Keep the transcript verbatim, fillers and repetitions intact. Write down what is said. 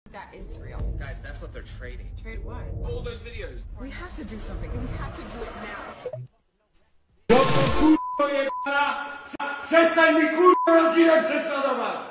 That is real. Guys, that's what they're trading. Trade what? All those videos. We have to do something, and we have to do it now. Przestań mi kurwa rodzinę prześladować!